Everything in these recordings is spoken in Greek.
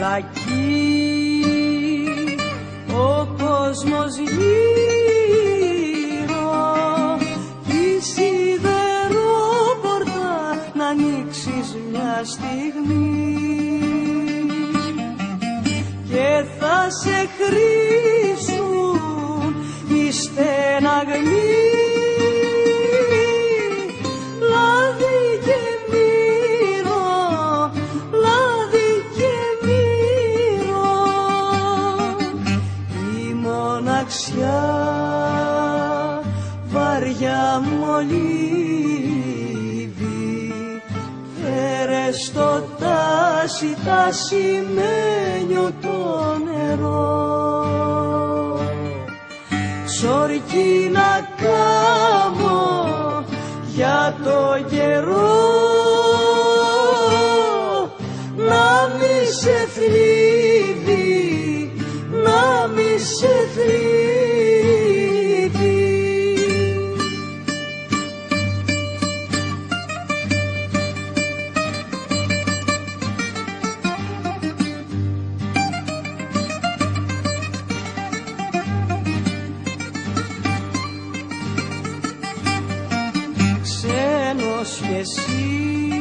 κακή ο κόσμος γύρω, τη σιδερόπορτα να ανοίξεις μια στιγμή και θα σε χρήσουν οι στεναγμοί. Βαριά μολύβι, φέρε στο τάσι τασιμένιο το νερό. Σορκί να κάμω για το καιρό, να μη σε θλίβει, να μη σε θλίβει. Ξένος κι εσύ,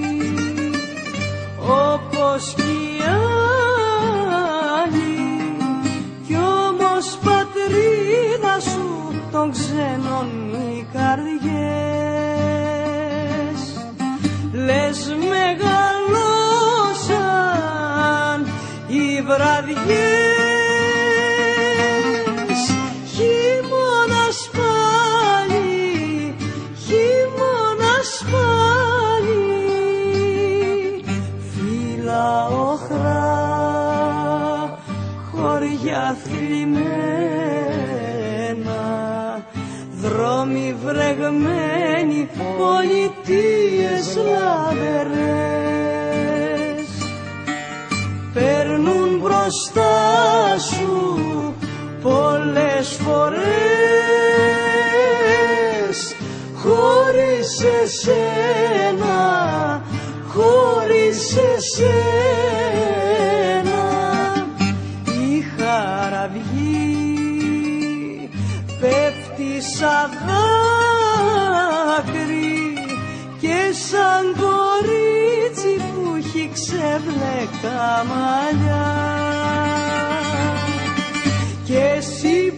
όπως κι οι άλλοι, κι όμως πατρίδα σου των ξένων οι καρδιές. Λες μεγαλώσαν οι βραδιές, χειμώνας πάλι, χειμώνας πάλι, φύλλα οχρά, χωριά θλιμμένα, δρόμοι βρεγμένοι, πολιτείες λαβερές. Παίρνουν μπροστά σου πολλές φορές, χωρίς εσένα, χωρίς εσένα. Η χαραυγή πέφτει σαν δάκρυ και σαν κορίτσι που έχει ξεβλέκα μαλλιά, και εσύ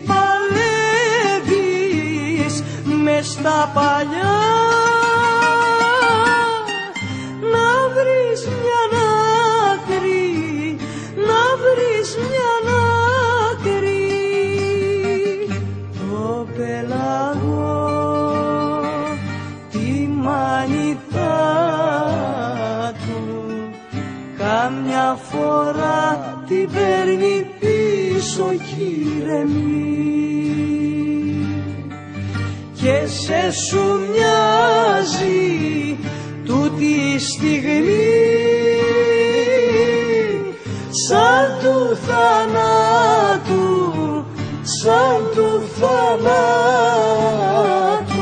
παλεύεις μες στα παλιά να βρεις μια άκρη, να βρεις μια άκρη. Το πελαγό, τη μανιτά του, κάμια φορά την παίρνει πίσω κι ηρεμεί, και σε σου μοιάζει τούτη η στιγμή σαν του θανάτου, σαν του θανάτου.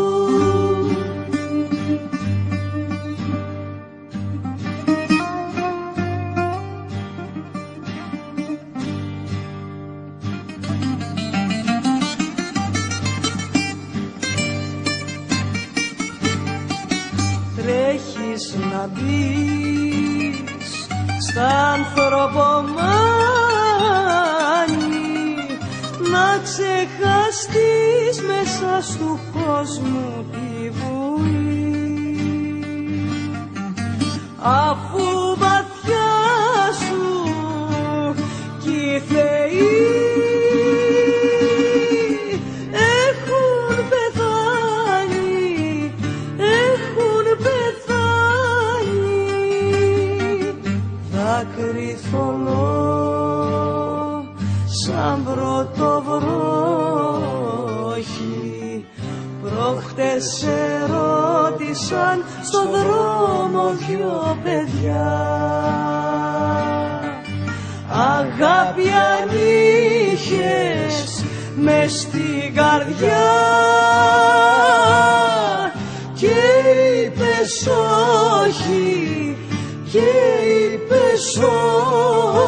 Τρέχεις να μπεις στα ανθρωπομάνη, να ξεχαστείς μέσα στου κόσμου τη βουή, αφού βαθιά σου κι οι θεοί έχουν πεθάνει, έχουν πεθάνει. Δάκρυ θολό σαν πρωτοβρόχη, προχτές σε ρώτησαν στον δρόμο δυο παιδιά, αγάπη αν είχες μες στην καρδιά, και είπες όχι, και είπες όχι.